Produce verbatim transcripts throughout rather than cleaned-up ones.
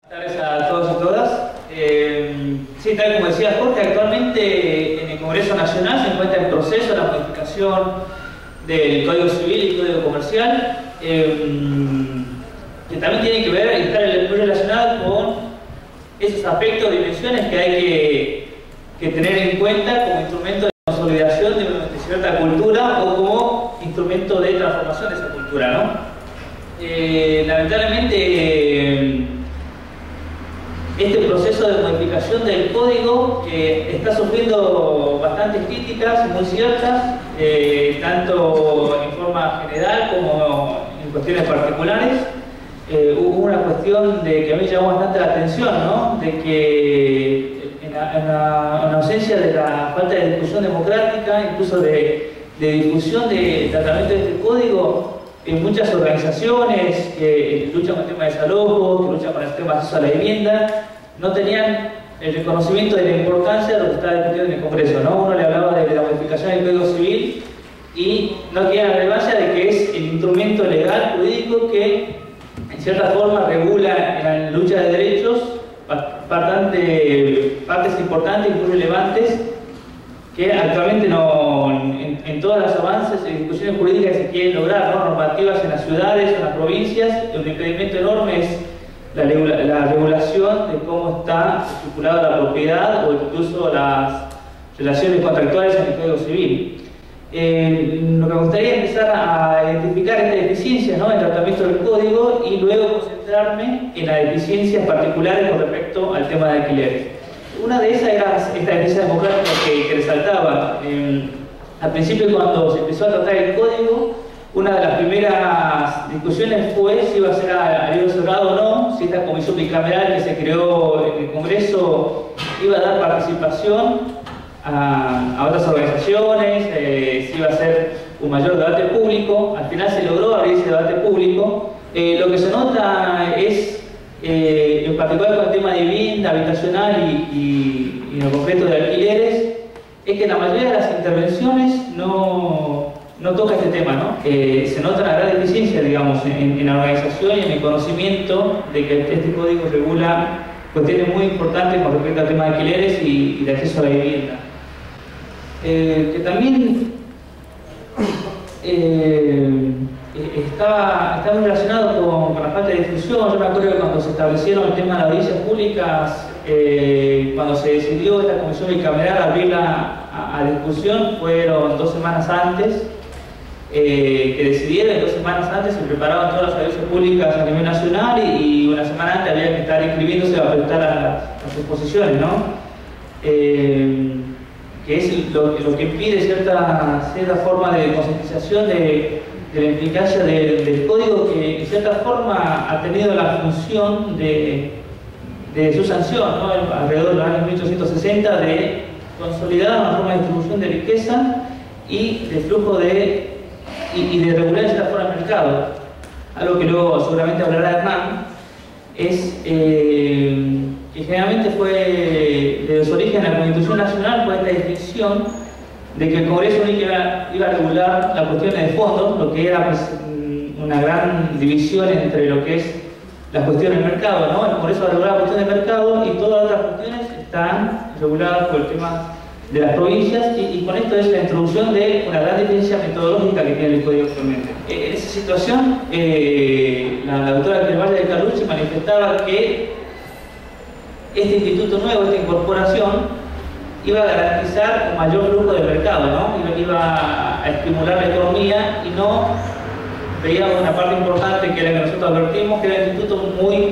Buenas tardes a todos y todas. Eh, sí, tal como decía Jorge, actualmente en el Congreso Nacional se encuentra en proceso la modificación del Código Civil y Código Comercial, eh, que también tiene que ver y estar muy relacionada con esos aspectos, dimensiones que hay que, que tener en cuenta como instrumento de consolidación de, de cierta cultura o como instrumento de transformación de esa cultura, ¿no? Eh, lamentablemente, eh, este proceso de modificación del código que está sufriendo bastantes críticas muy ciertas, eh, tanto en forma general como en cuestiones particulares. Eh, hubo una cuestión de que a mí me llamó bastante la atención, ¿no? De que en la, en, la, en la ausencia de la falta de discusión democrática, incluso de, de difusión de tratamiento de este código, en muchas organizaciones que luchan con el tema de desalojo, que luchan con el tema de acceso a la vivienda, no tenían el reconocimiento de la importancia de lo que estaba discutido en el Congreso, ¿no? Uno le hablaba de la modificación del Código Civil y no tenía la relevancia de que es el instrumento legal, jurídico, que en cierta forma regula la lucha de derechos, bastante, partes importantes y muy relevantes, que actualmente no, en, en todos los avances y discusiones jurídicas que se quieren lograr, ¿no? Normativas en las ciudades, en las provincias, un impedimento enorme es la, regula, la regulación de cómo está estipulada la propiedad o incluso las relaciones contractuales en el Código Civil. Eh, lo que me gustaría es empezar a identificar estas deficiencias, ¿no?, en el tratamiento del código y luego concentrarme en las deficiencias particulares con respecto al tema de alquileres. Una de esas era esta deficiencia democrática que, que resaltaba. Eh, al principio, cuando se empezó a tratar el código, una de las primeras discusiones fue si iba a ser a libro cerrado o no, si esta comisión bicameral que se creó en el Congreso iba a dar participación a, a otras organizaciones, eh, si iba a ser un mayor debate público. Al final se logró abrir ese debate público. Eh, lo que se nota es, eh, en particular con el tema de vivienda habitacional y, y, y en lo concreto de alquileres, es que la mayoría de las intervenciones no, no toca este tema, ¿no? Eh, se nota una gran deficiencia, digamos, en, en la organización y en el conocimiento de que este código regula cuestiones muy importantes con respecto al tema de alquileres y, y de acceso a la vivienda. Eh, que también eh, está, está muy relacionado con, con la falta de difusión. Yo me acuerdo que cuando se establecieron el tema de las audiencias públicas, eh, cuando se decidió esta comisión bicameral abrirla a, a discusión, fueron dos semanas antes eh, que decidieron, y dos semanas antes se preparaban todas las audiencias públicas a nivel nacional y, y una semana antes había que estar inscribiéndose a presentar a, a las exposiciones, ¿no? Eh, que es lo, lo que impide cierta, cierta forma de concientización de, de la implicancia de, del código, que en cierta forma ha tenido la función de, de su sanción, ¿no? Alrededor de los años mil ochocientos sesenta, de consolidar una forma de distribución de riqueza y de flujo de y, y de regular de cierta forma el mercado. Algo que luego seguramente hablará Hernán, es eh, que generalmente fue de su origen en la Constitución Nacional, fue esta distinción de que el Congreso único iba, iba a regular las cuestiones de fondo, lo que era pues, una gran división entre lo que es las cuestiones del mercado, ¿no? El Congreso va a regular las cuestiones del mercado y todas las otras cuestiones están reguladas por el tema de las provincias, y, y con esto es la introducción de una gran diferencia metodológica que tiene el Código actualmente. En esa situación, eh, la, la doctora Clevalle de Carlucci manifestaba que este instituto nuevo, esta incorporación, iba a garantizar un mayor flujo de mercado, ¿no? Iba a estimular la economía y no veíamos una parte importante que era que nosotros advertimos, que era un instituto muy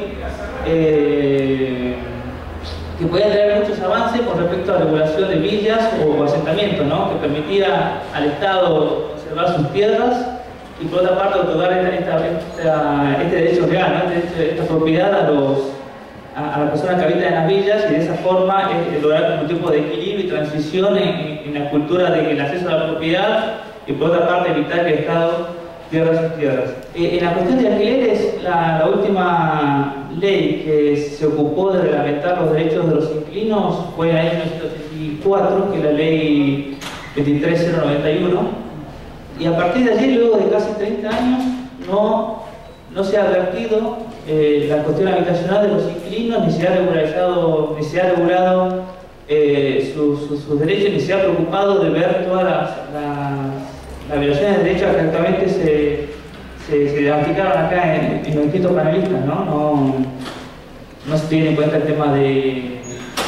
eh, que podía traer muchos avances con respecto a la regulación de villas o asentamientos, ¿no? Que permitía al Estado conservar sus tierras y por otra parte otorgar esta, esta, esta, este derecho real, ¿no? Este, esta propiedad a, los, a, a las personas que habitan en las villas, y de esa forma es, lograr un tipo de equilibrio y transición en, en la cultura del acceso a la propiedad y por otra parte evitar que el Estado pierda sus tierras. Eh, en la cuestión de alquileres, la, la última ley que se ocupó de reglamentar los derechos de los inquilinos fue en el año mil novecientos ochenta y cuatro, que es la ley veintitrés mil noventa y uno, y a partir de allí, luego de casi treinta años, no, no se ha advertido eh, la cuestión habitacional de los inquilinos, ni se ha regularizado, ni se ha regulado eh, sus, sus, sus derechos, ni se ha preocupado de ver todas las, las, las violaciones de derechos que actualmente se, se, se diagnosticaron acá en, en los distintos panelistas, ¿no? No, no se tiene en cuenta el tema de,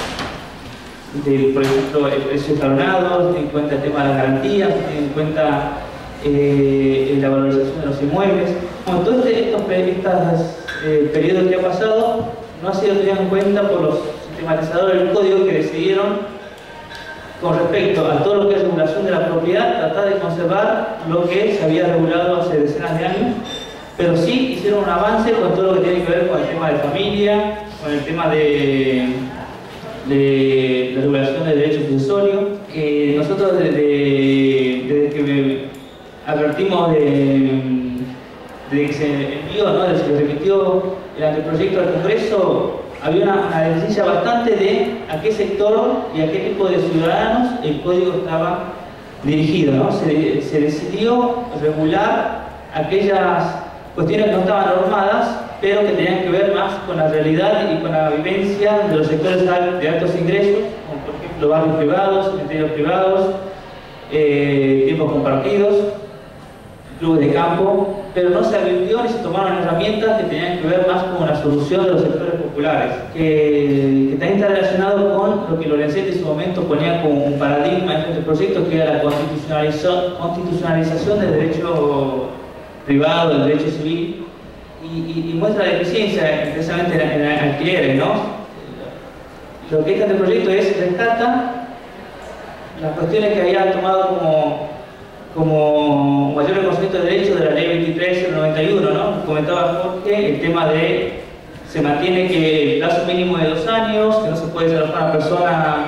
de por ejemplo, el precio escalonado, se tiene en cuenta el tema de las garantías, se tiene en cuenta eh, la valorización de los inmuebles. Bueno, todos estos eh, periodos que ha pasado no ha sido tenido en cuenta por los sistematizadores del código, que decidieron, con respecto a todo lo que es regulación de la propiedad, tratar de conservar lo que se había regulado hace decenas de años, pero sí hicieron un avance con todo lo que tiene que ver con el tema de familia, con el tema de, de la regulación de derechos sucesorios. Eh, nosotros desde, desde que advertimos de, de que se envió, ¿no? de que se remitió el anteproyecto al Congreso, había una, una deficiencia bastante de a qué sector y a qué tipo de ciudadanos el código estaba dirigido, ¿no? Se, se decidió regular aquellas cuestiones que no estaban normadas, pero que tenían que ver más con la realidad y con la vivencia de los sectores de altos ingresos, como por ejemplo barrios privados, cementerios privados, eh, tiempos compartidos, clubes de campo, pero no se advirtió ni se tomaron herramientas que tenían que ver más con la solución de los sectores populares, que, que también está relacionado con lo que Lorenzetti en su momento ponía como un paradigma en este proyecto, que era la constitucionalización, constitucionalización del derecho privado, del derecho civil, y, y, y muestra la deficiencia precisamente en, en alquileres, ¿no? Lo que este proyecto es, rescata las cuestiones que había tomado como como mayor reconocimiento de derechos de la ley veintitrés del noventa y uno, ¿no? Comentaba Jorge el tema de se mantiene que el plazo mínimo de dos años, que no se puede desalojar a una persona,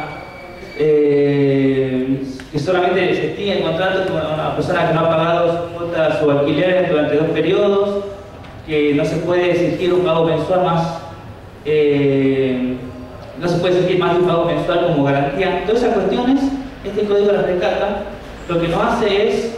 eh, que solamente se extingue el contrato con una persona que no ha pagado su cuota, su alquiler durante dos periodos, que no se puede exigir un pago mensual más, eh, no se puede exigir más de un pago mensual como garantía. Todas esas cuestiones, este código las rescata. Lo que nos hace es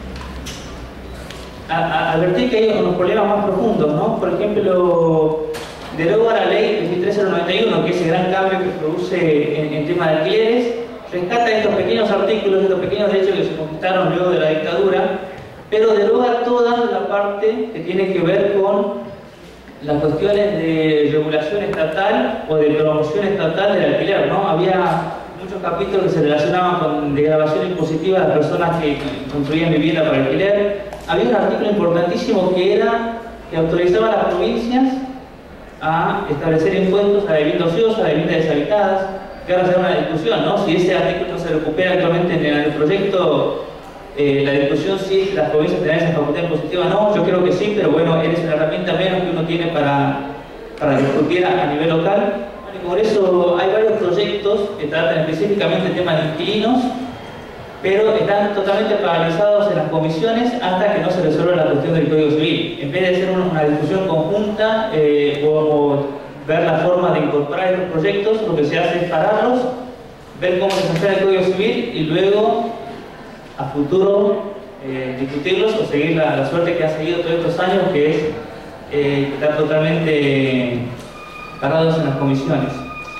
a, a advertir que hay unos problemas más profundos, ¿no? Por ejemplo, deroga la ley veintitrés del noventa y uno, que es el gran cambio que produce en, en tema de alquileres, rescata estos pequeños artículos, estos pequeños derechos que se conquistaron luego de la dictadura, pero deroga toda la parte que tiene que ver con las cuestiones de regulación estatal o de promoción estatal del alquiler, ¿no? Había muchos capítulos que se relacionaban con degradación impositiva de las personas que construían vivienda para alquiler. Había un artículo importantísimo que era que autorizaba a las provincias a establecer impuestos a viviendas ociosas, a viviendas deshabitadas, que ahora será una discusión, ¿no? Si ese artículo no se recupera actualmente en el proyecto, eh, la discusión si las provincias tienen esa facultad impositiva o no, yo creo que sí, pero bueno, es una herramienta menos que uno tiene para, para discutir a, a nivel local. Por eso hay varios proyectos que tratan específicamente el tema de inquilinos, pero están totalmente paralizados en las comisiones hasta que no se resuelva la cuestión del Código Civil. En vez de ser una discusión conjunta eh, o, o ver la forma de incorporar estos proyectos, lo que se hace es pararlos, ver cómo se funciona el Código Civil y luego a futuro eh, discutirlos o seguir la, la suerte que ha seguido todos estos años, que es eh, estar totalmente parados en las comisiones.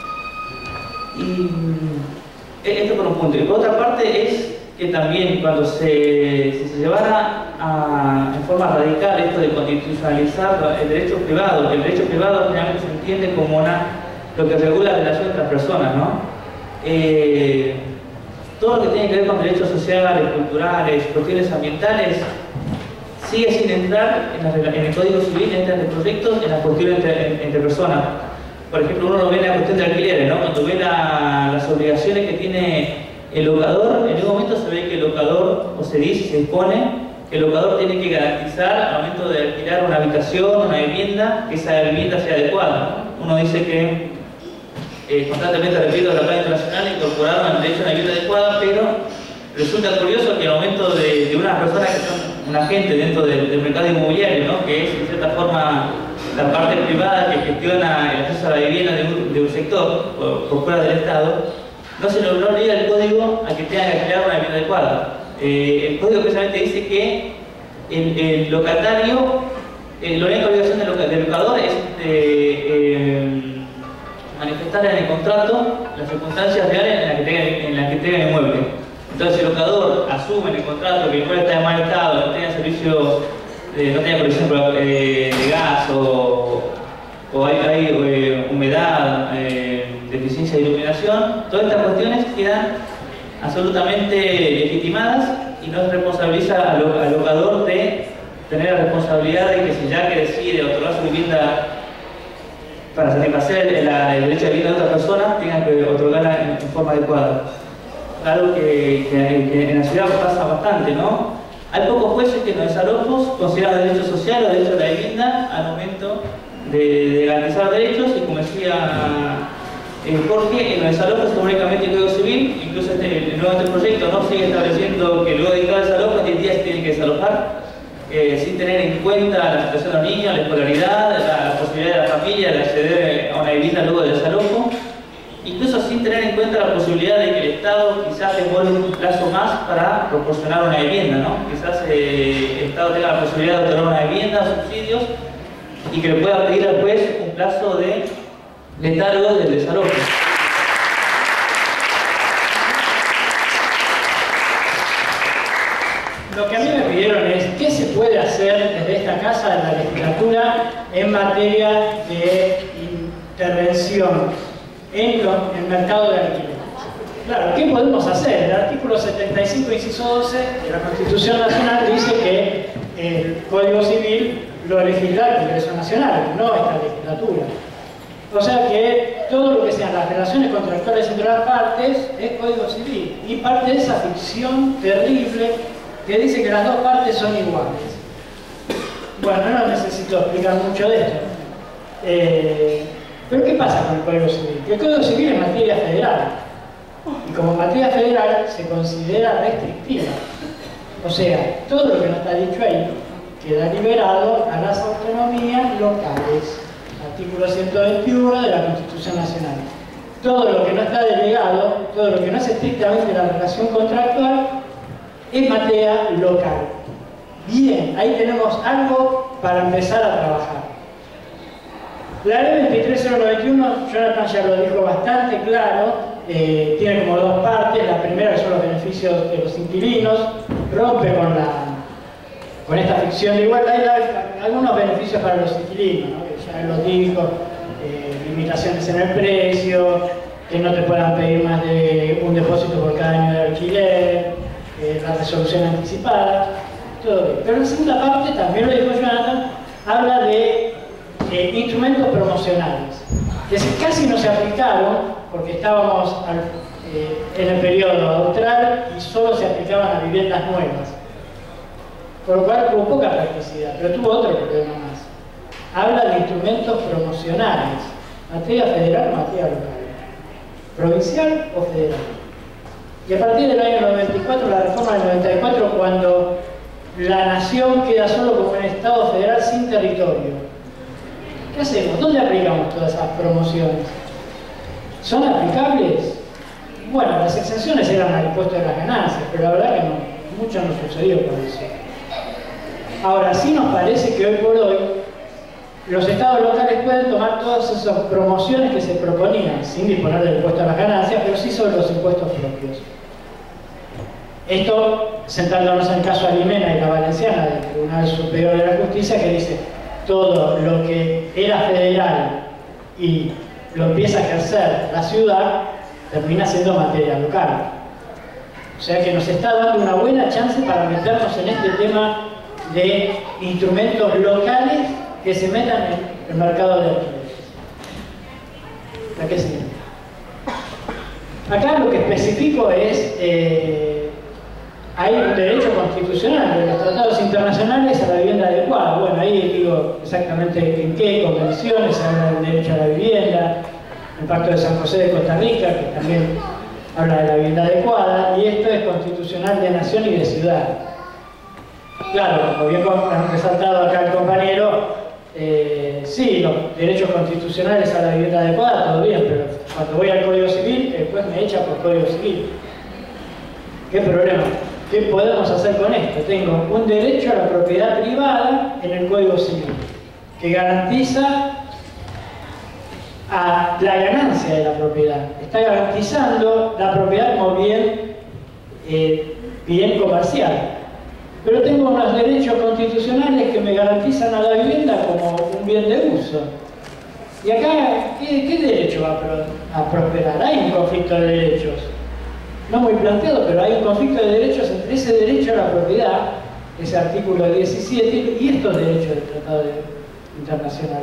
Y esto por un punto. Y por otra parte es que también cuando se, si se llevara a, en forma radical esto de constitucionalizar el derecho privado, el derecho privado generalmente se entiende como una, lo que regula la relación entre las personas, ¿no? Eh, todo lo que tiene que ver con derechos sociales, culturales, cuestiones ambientales, sigue sin entrar en, la, en el Código Civil, entra en el proyecto, en la cuestión entre, entre personas. Por ejemplo, uno lo ve en la cuestión de alquileres, ¿no? Cuando ve la, las obligaciones que tiene el locador, en un momento se ve que el locador, o se dice, se dispone, que el locador tiene que garantizar al momento de alquilar una habitación, una vivienda, que esa vivienda sea adecuada, ¿no? Uno dice que eh, constantemente, repito, la Plan Internacional incorporaron el derecho a una vivienda adecuada, pero resulta curioso que al momento de, de unas personas que son un agente dentro del, del mercado inmobiliario, ¿no? Que es en cierta forma la parte privada que gestiona el acceso a la vivienda de un, de un sector por, por fuera del Estado, no se logró leer el código a que tenga que crear una vivienda adecuada. Eh, el código precisamente dice que el, el locatario eh, la única obligación del, loca, del locador es eh, eh, manifestar en el contrato las circunstancias reales en las que tenga, en las que tenga el inmueble. Entonces, si el locador asume en el contrato que el inmueble está en mal estado, no tenga servicios, eh, no tenga, por ejemplo, eh, de gas o, o hay, hay eh, humedad, eh, deficiencia de iluminación, todas estas cuestiones quedan absolutamente legitimadas y no se responsabiliza al, al locador de tener la responsabilidad de que si ya que decide otorgar su vivienda para satisfacer el, el derecho de vivienda de otra persona, tenga que otorgarla en, en forma adecuada. Algo que, que, que en la ciudad pasa bastante, ¿no? Hay pocos jueces que en los desalojos consideran derecho social o derecho de la vivienda al momento de, de garantizar derechos, y como decía eh, Jorge, en los desalojos únicamente el Código Civil, incluso este, el nuevo anteproyecto no sigue estableciendo que luego de cada desalojo en diez días se tiene que desalojar, eh, sin tener en cuenta la situación de los niños, la escolaridad, la, la posibilidad de la familia de acceder a una vivienda luego del desalojo, incluso sin tener en cuenta la posibilidad de que el Estado quizás demore un plazo más para proporcionar una vivienda, ¿no? Quizás eh, el Estado tenga la posibilidad de otorgar una vivienda, subsidios, y que le pueda pedir al juez un plazo de letargo del desalojo. Lo que a mí me pidieron es qué se puede hacer desde esta casa de la legislatura en materia de intervención en lo, el mercado de alquiler. Claro, ¿qué podemos hacer? El artículo setenta y cinco, inciso doce de la Constitución Nacional dice que el Código Civil lo legisla el Congreso Nacional, no esta legislatura. O sea que todo lo que sean las relaciones contractuales entre las partes es Código Civil, y parte de esa ficción terrible que dice que las dos partes son iguales. Bueno, no necesito explicar mucho de esto. Eh, pero ¿qué pasa con el Código Civil? Que el Código Civil es materia federal, y como materia federal se considera restrictiva. O sea, todo lo que no está dicho ahí queda liberado a las autonomías locales. Artículo ciento veintiuno de la Constitución Nacional. Todo lo que no está delegado, todo lo que no es estrictamente la relación contractual, es materia local. Bien, ahí tenemos algo para empezar a trabajar. La ley veintitrés mil noventa y uno, Jonathan ya lo dijo bastante claro, eh, tiene como dos partes. La primera, que son los beneficios de los inquilinos, rompe con, la, con esta ficción de igualdad, hay algunos beneficios para los inquilinos, ¿no? Que ya lo dijo, eh, limitaciones en el precio, que no te puedan pedir más de un depósito por cada año de alquiler, eh, la resolución anticipada, todo bien. Pero en la segunda parte, también lo dijo Jonathan, habla de eh, instrumentos promocionales, que casi no se aplicaron porque estábamos al, eh, en el periodo austral y solo se aplicaban a viviendas nuevas, por lo cual tuvo poca practicidad, pero tuvo otro problema más. Habla de instrumentos promocionales, materia federal o materia local, provincial o federal. Y a partir del año noventa y cuatro, la reforma del noventa y cuatro, cuando la nación queda solo como un Estado federal sin territorio, ¿qué hacemos? ¿Dónde aplicamos todas esas promociones? ¿Son aplicables? Bueno, las exenciones eran al impuesto de las ganancias, pero la verdad que no, mucho no sucedió con eso. Ahora, sí nos parece que hoy por hoy los estados locales pueden tomar todas esas promociones que se proponían, sin disponer del impuesto a las ganancias, pero sí sobre los impuestos propios. Esto, sentándonos en el caso Alimena y la Valenciana del Tribunal Superior de la Justicia, que dice todo lo que era federal y lo empieza a ejercer la ciudad, termina siendo materia local. O sea que nos está dando una buena chance para meternos en este tema de instrumentos locales que se metan en el mercado de alquileres. ¿La qué sigue? Acá lo que especifico es eh, hay un derecho constitucional de los tratados internacionales a la vivienda adecuada. Bueno, ahí digo exactamente en qué convenciones se habla del derecho a la vivienda, el Pacto de San José de Costa Rica, que también habla de la vivienda adecuada, y esto es constitucional de nación y de ciudad. Claro, como bien ha resaltado acá el compañero, eh, sí, los derechos constitucionales a la vivienda adecuada, todo bien, pero cuando voy al Código Civil, después me echa por Código Civil. ¿Qué problema? ¿Qué podemos hacer con esto? Tengo un derecho a la propiedad privada en el Código Civil. que garantiza a la ganancia de la propiedad. Está garantizando la propiedad como bien, eh, bien comercial. Pero tengo unos derechos constitucionales que me garantizan a la vivienda como un bien de uso. Y acá, ¿qué, qué derecho va a, pro, a prosperar? Hay un conflicto de derechos. No muy planteado, pero hay un conflicto de derechos entre ese derecho a la propiedad, ese artículo diecisiete, y estos derechos del Tratado Internacional.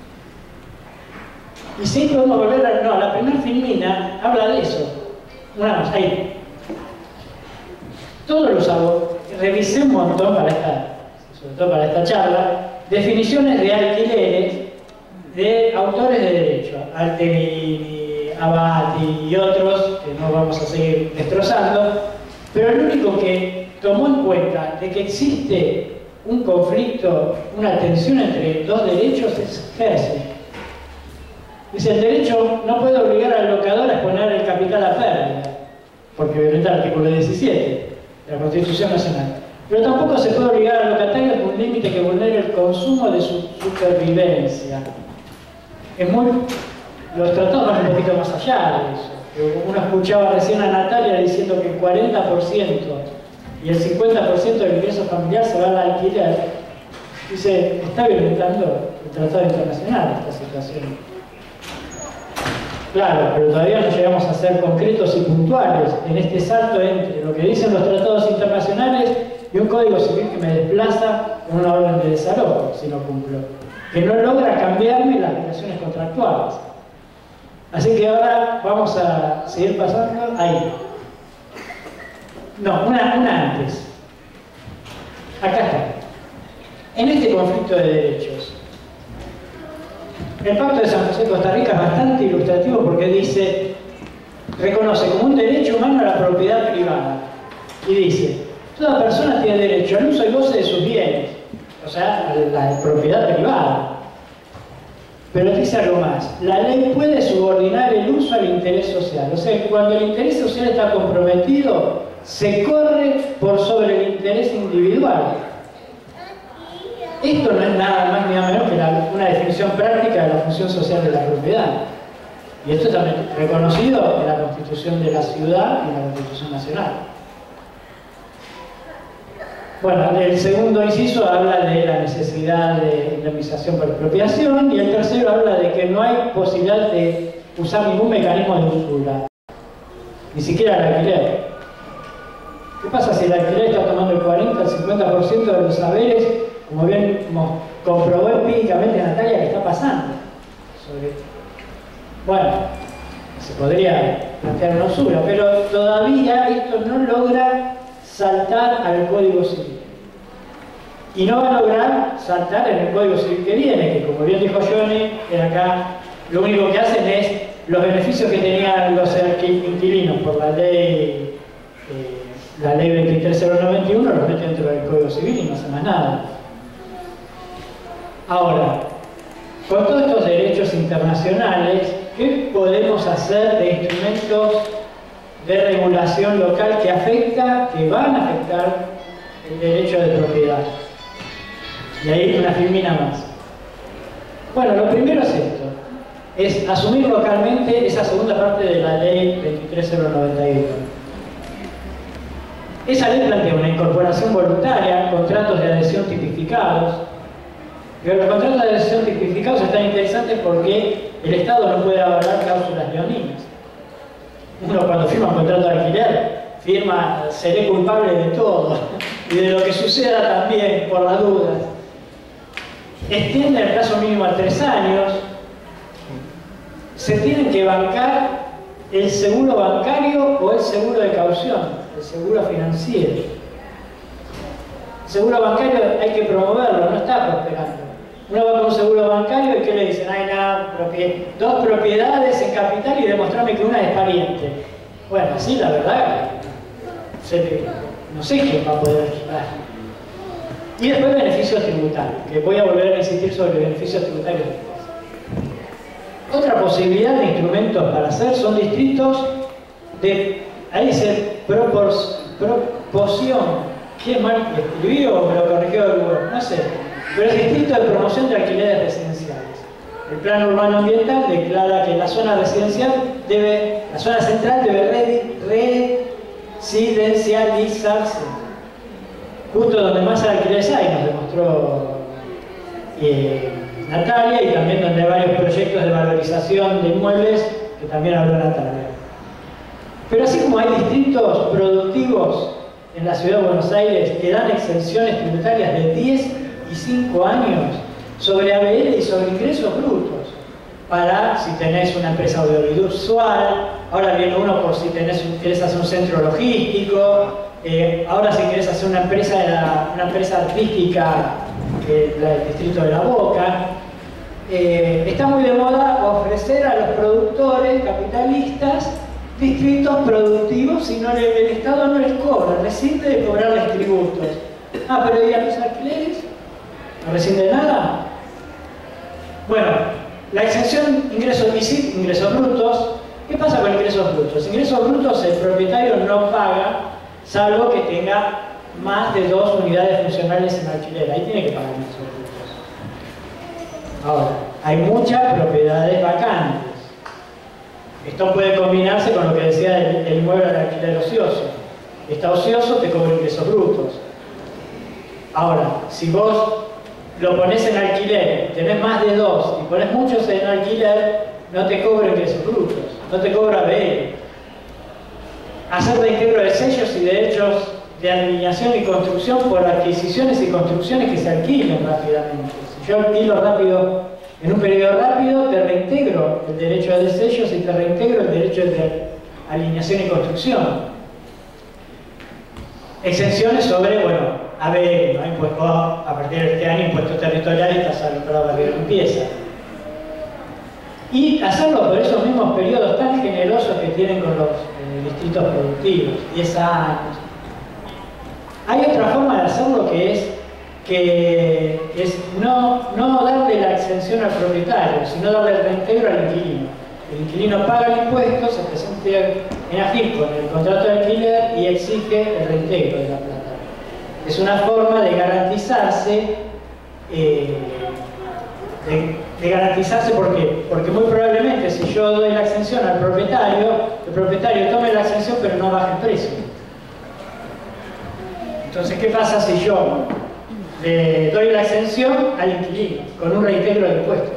Y si podemos volver a... No, la primera filmina habla de eso. Una más, ahí. Todos los hago. Revisé un montón para esta, sobre todo para esta charla, definiciones de alquileres de autores de derecho. Alterini, Abati y otros, que no vamos a seguir destrozando, pero el único que tomó en cuenta de que existe un conflicto, una tensión entre dos derechos es Herzl. Dice, el derecho no puede obligar al locador a exponer el capital a pérdida, porque violenta el artículo diecisiete de la Constitución Nacional. Pero tampoco se puede obligar al locatario a un límite que vulnere el consumo de su supervivencia. Es muy... Los tratados van un poquito más allá de eso. Uno escuchaba recién a Natalia diciendo que el cuarenta por ciento y el cincuenta por ciento del ingreso familiar se va al alquiler. Dice, está violentando el Tratado Internacional esta situación. Claro, pero todavía no llegamos a ser concretos y puntuales en este salto entre lo que dicen los tratados internacionales y un código civil que me desplaza en una orden de desalojo, si no cumplo, que no logra cambiarme las relaciones contractuales. Así que ahora vamos a seguir pasando ahí. No, una, una antes. Acá está. En este conflicto de derechos, el Pacto de San José de Costa Rica es bastante ilustrativo porque dice, reconoce como un derecho humano a la propiedad privada y dice, toda persona tiene derecho al uso y goce de sus bienes, o sea, a la propiedad privada. Pero dice algo más, la ley puede subordinar el uso al interés social, o sea, que cuando el interés social está comprometido, se corre por sobre el interés individual. Esto no es nada más ni nada menos que la, una definición práctica de la función social de la propiedad. Y esto es también reconocido en la Constitución de la Ciudad y en la Constitución Nacional. Bueno, el segundo inciso habla de la necesidad de indemnización por expropiación y el tercero habla de que no hay posibilidad de usar ningún mecanismo de usura, ni siquiera el alquiler. ¿Qué pasa si el alquiler está tomando el cuarenta, el cincuenta por ciento de los saberes? Como bien comprobó empíricamente Natalia que está pasando. Sobre... Bueno, se podría plantear una usura, pero todavía esto no logra saltar al Código Civil. Y no va a lograr saltar en el Código Civil que viene, que como bien dijo Johnny, en acá lo único que hacen es los beneficios que tenían los inquilinos por la ley, eh, la ley veintitrés mil noventa y uno, los meten dentro del Código Civil y no hacen más nada. Ahora, con todos estos derechos internacionales, ¿qué podemos hacer de instrumentos de regulación local que afecta, que van a afectar el derecho de propiedad? Y ahí una filmina más. Bueno, lo primero es esto, es asumir localmente esa segunda parte de la ley veintitrés mil noventa y uno. Esa ley plantea una incorporación voluntaria, contratos de adhesión tipificados. Pero los contratos de adhesión tipificados están interesantes porque el Estado no puede avalar cláusulas leoninas. Uno cuando firma un contrato de alquiler, firma seré culpable de todo y de lo que suceda también, por las dudas. Extiende el plazo mínimo a tres años. Se tienen que bancar el seguro bancario o el seguro de caución, el seguro financiero. El seguro bancario hay que promoverlo, no está prosperando. Uno va con un seguro bancario y ¿qué le dicen? Hay nada, propiedad, dos propiedades en capital y demostrarme que una es pariente. Bueno, sí, la verdad, no sé quién va a poder ayudar. Y después beneficios tributarios, que voy a volver a insistir sobre beneficios tributarios después. Otra posibilidad de instrumentos para hacer son distritos de, ahí dice propor, proporción. ¿Qué mal escribí o me lo corrigió el Word? No sé. pero es distrito de promoción de alquileres residenciales. El plan urbano ambiental declara que la zona residencial debe, la zona central debe residencializarse, justo donde más alquileres hay, nos demostró eh, Natalia, y también donde hay varios proyectos de valorización de inmuebles, que también habló Natalia. Pero así como hay distritos productivos en la ciudad de Buenos Aires que dan exenciones tributarias de diez y cinco años sobre A B L y sobre ingresos brutos, para si tenés una empresa audiovisual, ahora viene uno por si tenés, querés hacer un centro logístico, eh, ahora si querés hacer una empresa, una empresa artística, eh, la del distrito de La Boca. Eh, está muy de moda ofrecer a los productores capitalistas distritos productivos y no le, el Estado no les cobra, rescinde de cobrarles tributos. Ah, pero ¿y a los alquileres? ¿No rescinde de nada? Bueno, la exención ingresos I C I, ingresos brutos. ¿Qué pasa con ingresos brutos? Ingresos brutos el propietario no paga, salvo que tenga más de dos unidades funcionales en alquiler. Ahí tiene que pagar ingresos brutos. Ahora, hay muchas propiedades vacantes. Esto puede combinarse con lo que decía el, el inmueble al alquiler ocioso. Está ocioso, te cobra ingresos brutos. Ahora, si vos lo pones en alquiler, tenés más de dos y pones muchos en alquiler, no te cobra ingresos brutos, no te cobra B L. Hacer reintegro de sellos y derechos de alineación y construcción por adquisiciones y construcciones que se alquilen rápidamente. Si yo alquilo rápido, en un periodo rápido, te reintegro el derecho de sellos y te reintegro el derecho de alineación y construcción. Exenciones sobre, bueno, A B L, ¿no? Impuesto, a partir de este año, impuestos territoriales y tasa vinculada a la limpieza. Y hacerlo por esos mismos periodos tan generosos que tienen con los eh, distritos productivos, diez años. Hay otra forma de hacerlo que es, que es no, no darle la exención al propietario, sino darle el reintegro al inquilino. El inquilino paga el impuesto, se presenta en AFIP con el contrato de alquiler y exige el reintegro de la plata. Es una forma de garantizarse, eh, de, de garantizarse ¿por qué? Porque muy probablemente si yo doy la exención al propietario, el propietario tome la exención pero no baja el precio. Entonces, ¿qué pasa si yo le doy la exención al inquilino con un reintegro de impuestos?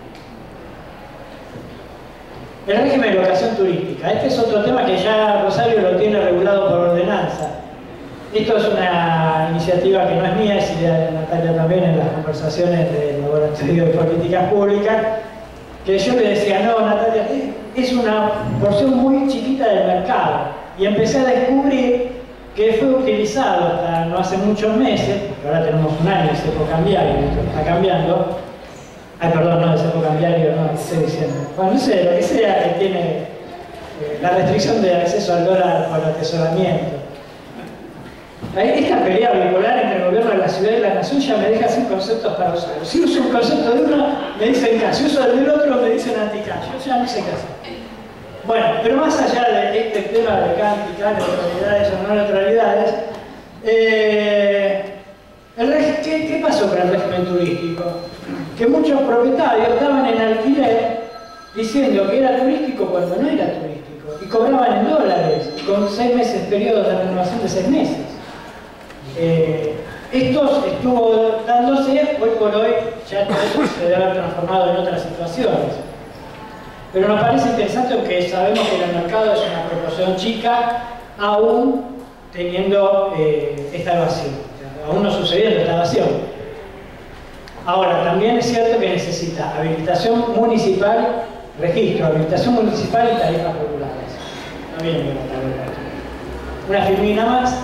El régimen de locación turística. Este es otro tema que ya Rosario lo tiene regulado por ordenanza. Esto es una iniciativa que no es mía, es idea de Natalia también en las conversaciones del Laboratorio de Políticas Públicas, que yo le decía, no, Natalia, es una porción muy chiquita del mercado. Y empecé a descubrir que fue utilizado hasta no hace muchos meses, porque ahora tenemos un año de cepo cambiario, está cambiando. Ay, perdón, no, de cepo cambiario, no, ¿qué estoy diciendo? Bueno, no sé, lo que sea que tiene eh, la restricción de acceso al dólar por atesoramiento. Esta pelea bipolar entre el gobierno de la ciudad y la nación ya me deja sin conceptos para usar. Si uso un concepto de uno, me dicen K. Si uso el del otro, me dicen anti-K. Yo ya no sé qué hacer. Bueno, pero más allá de este tema de K, anti-K, neutralidades o no neutralidades, eh, el ¿qué, ¿qué pasó con el régimen turístico? Que muchos propietarios estaban en alquiler diciendo que era turístico cuando no era turístico y cobraban en dólares, con seis meses, periodos de renovación de seis meses. Eh, esto estuvo dándose, hoy por hoy ya eso se debe haber transformado en otras situaciones. Pero nos parece interesante porque sabemos que el mercado es una proporción chica, aún teniendo eh, esta evasión, aún no sucediendo esta evasión. Ahora, también es cierto que necesita habilitación municipal, registro, habilitación municipal y tarifas reguladas. También una firmina más.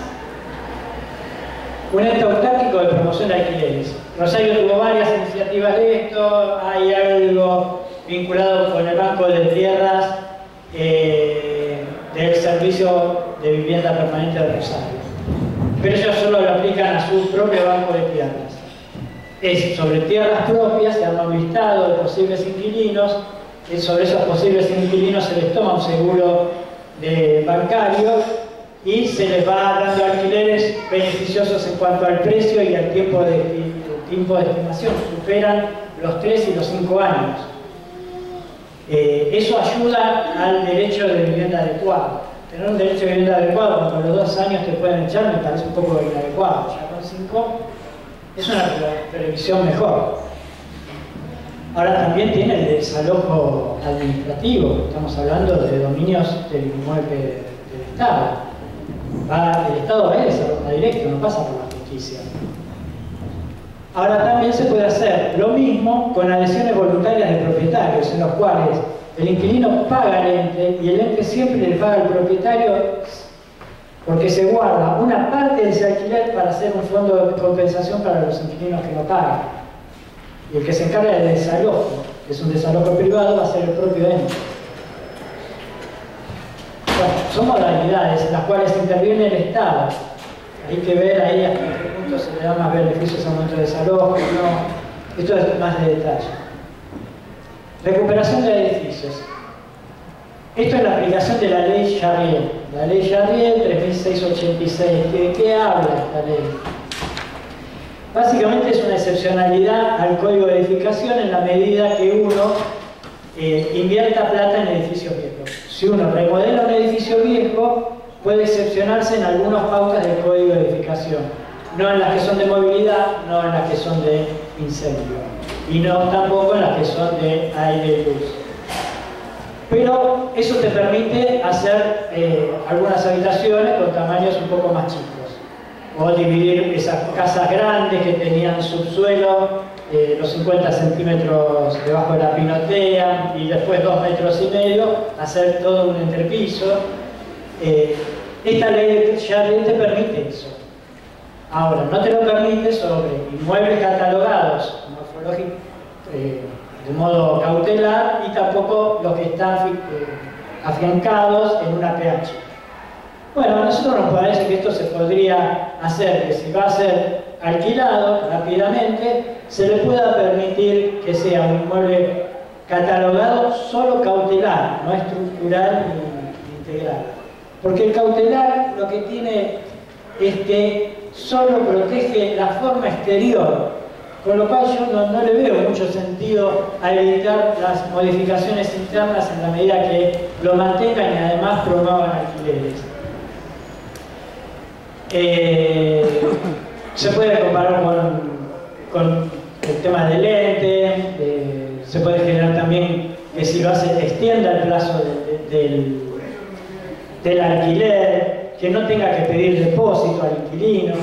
Un ente autáctico de promoción de alquileres. Rosario tuvo varias iniciativas de esto, hay algo vinculado con el Banco de Tierras eh, del Servicio de Vivienda Permanente de Rosario. Pero ellos solo lo aplican a su propio Banco de Tierras. Es sobre tierras propias, se arma un listado de posibles inquilinos, y sobre esos posibles inquilinos se les toma un seguro de bancario y se les va dando alquileres beneficiosos en cuanto al precio y al tiempo de, tiempo de estimación superan los tres y los cinco años. Eh, eso ayuda al derecho de vivienda adecuado. Tener un derecho de vivienda adecuado cuando a los dos años te pueden echar me parece un poco inadecuado. Ya con cinco es una previsión mejor. Ahora también tiene el desalojo administrativo. Estamos hablando de dominios del inmueble del Estado. Va, el Estado va a desalojo directo, no pasa por la justicia. Ahora también se puede hacer lo mismo con adhesiones voluntarias de propietarios, en los cuales el inquilino paga al ente y el ente siempre le paga al propietario porque se guarda una parte de ese alquiler para hacer un fondo de compensación para los inquilinos que no pagan. Y el que se encarga del desalojo, que es un desalojo privado, va a ser el propio ente. Bueno, son modalidades en las cuales interviene el Estado. Hay que ver ahí hasta qué punto se le da más beneficios al momento de desalojo, no. Esto es más de detalle. Recuperación de edificios. Esto es la aplicación de la ley Charrier. La ley Charrier tres mil seiscientos ochenta y seis. ¿De qué habla esta ley? Básicamente es una excepcionalidad al código de edificación en la medida que uno eh, invierta plata en edificios viejos. Si uno remodela un edificio viejo, puede excepcionarse en algunas pautas del código de edificación. No en las que son de movilidad, no en las que son de incendio. Y no tampoco en las que son de aire y luz. Pero eso te permite hacer eh, algunas habitaciones con tamaños un poco más chicos. O dividir esas casas grandes que tenían subsuelo, eh, los cincuenta centímetros debajo de la pinotea y después dos metros y medio, hacer todo un entrepiso. Eh, esta ley ya te permite eso. Ahora, no te lo permite sobre inmuebles catalogados morfológicos eh, de modo cautelar y tampoco los que están eh, afiancados en una P H. Bueno, a nosotros nos parece que esto se podría hacer, que si va a ser alquilado rápidamente, se le pueda permitir que sea un inmueble catalogado solo cautelar, no estructural ni integral. Porque el cautelar lo que tiene es que solo protege la forma exterior, con lo cual yo no, no le veo mucho sentido a evitar las modificaciones internas en la medida que lo mantengan y además promuevan alquileres. Eh, se puede comparar con, con el tema del ente, eh, se puede generar también que si lo hace extienda el plazo de, de, del, del alquiler, que no tenga que pedir depósito al inquilino,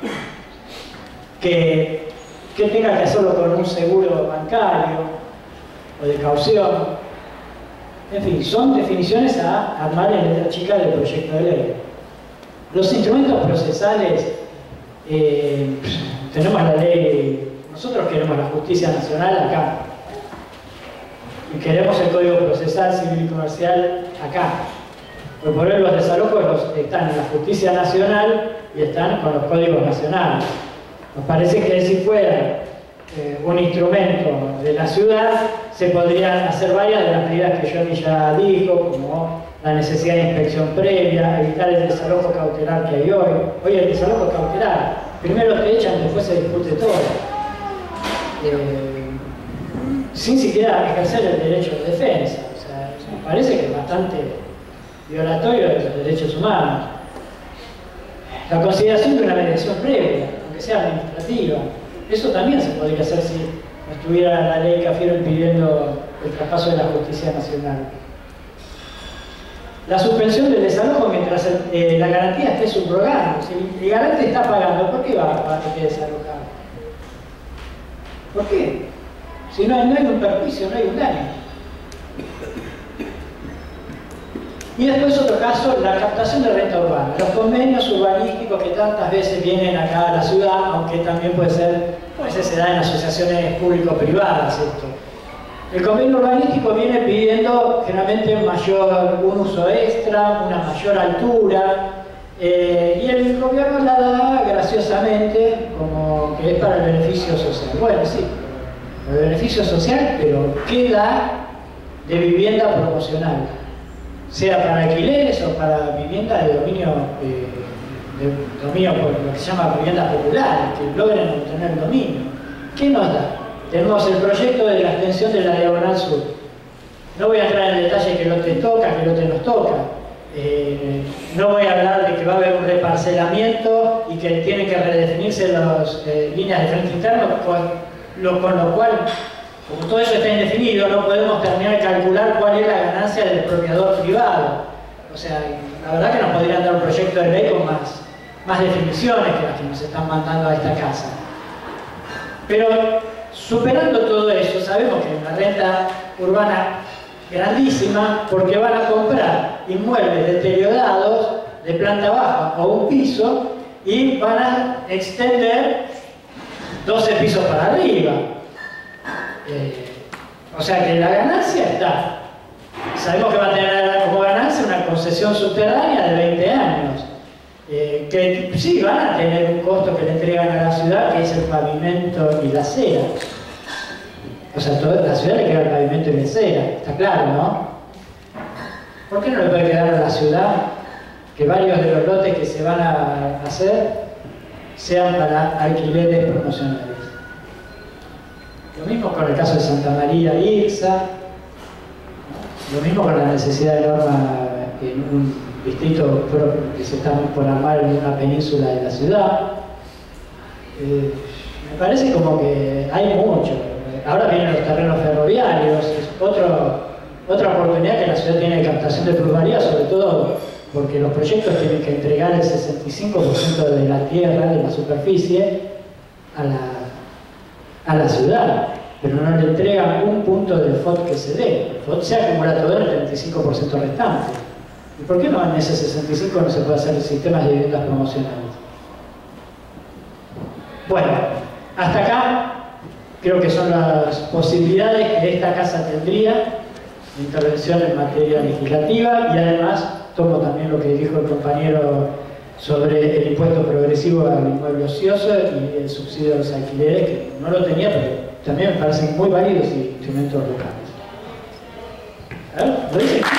que, que tenga que hacerlo con un seguro bancario o de caución. En fin, son definiciones a armar en letra chica del proyecto de ley. Los instrumentos procesales, eh, tenemos la ley, nosotros queremos la justicia nacional acá, y queremos el Código Procesal Civil y Comercial acá. Porque por ello los desalojos los, están en la justicia nacional y están con los códigos nacionales. Nos parece que si fuera eh, un instrumento de la ciudad, se podrían hacer varias de las medidas que Johnny ya dijo, como la necesidad de inspección previa, evitar el desalojo cautelar que hay hoy. Hoy el desalojo cautelar, primero te echan, después se discute todo. Eh, sin siquiera ejercer el derecho de defensa. O sea, me parece que es bastante violatorio de los derechos humanos. La consideración de una mediación previa, aunque sea administrativa, eso también se podría hacer si no estuviera la ley Cafiero impidiendo el traspaso de la justicia nacional. La suspensión del desalojo mientras eh, la garantía esté subrogada. Si el garante está pagando, ¿por qué va a tener que desalojar? ¿Por qué? Si no hay, no hay un perjuicio, no hay un daño. Y después otro caso, la captación de renta urbana. Los convenios urbanísticos que tantas veces vienen acá a la ciudad, aunque también puede ser, a veces se da en asociaciones público-privadas esto. El convenio urbanístico viene pidiendo generalmente mayor, un uso extra, una mayor altura, eh, y el gobierno la da graciosamente como que es para el beneficio social. Bueno, sí, el beneficio social, pero ¿qué da de vivienda promocional? Sea para alquileres o para vivienda de dominio, eh, de dominio por lo que se llama viviendas populares, que logren obtener el dominio. ¿Qué nos da? Tenemos el proyecto de la extensión de la Diagonal Sur. No voy a entrar en detalle qué lote toca, qué lote nos toca. Eh, no voy a hablar de que va a haber un reparcelamiento y que tienen que redefinirse las eh, líneas de frente interno, con lo, con lo cual, como todo eso está indefinido, no podemos terminar de calcular cuál es la ganancia del expropiador privado. O sea, la verdad que nos podrían dar un proyecto de ley con más, más definiciones que las que nos están mandando a esta casa. Pero superando todo eso, sabemos que es una renta urbana grandísima porque van a comprar inmuebles deteriorados de planta baja o un piso y van a extender doce pisos para arriba. Eh, o sea que la ganancia está. Sabemos que va a tener como ganancia una concesión subterránea de veinte años. Eh, que sí van a tener un costo que le entregan a la ciudad, que es el pavimento y la acera. O sea, toda la ciudad le queda el pavimento y la acera, está claro, ¿no? ¿Por qué no le puede quedar a la ciudad que varios de los lotes que se van a hacer sean para alquileres promocionales? Lo mismo con el caso de Santa María y Ixa, lo mismo con la necesidad de norma en un distrito que se está por armar en una península de la ciudad. Eh, me parece como que hay mucho. Ahora vienen los terrenos ferroviarios, es otro, otra oportunidad que la ciudad tiene de captación de plusvalía, sobre todo porque los proyectos tienen que entregar el sesenta y cinco por ciento de la tierra, de la superficie, a la, a la ciudad, pero no le entregan un punto del F O T que se dé. El F O T se acumula todo en el treinta y cinco por ciento restante. ¿Y por qué no en ese sesenta y cinco por ciento no se puede hacer sistemas de viviendas promocionales? Bueno, hasta acá creo que son las posibilidades que esta casa tendría de intervención en materia legislativa, y además tomo también lo que dijo el compañero sobre el impuesto progresivo al inmueble ocioso y el subsidio a los alquileres, que no lo tenía, pero también me parecen muy válidos y instrumentos locales. ¿A ver? ¿Lo dicen?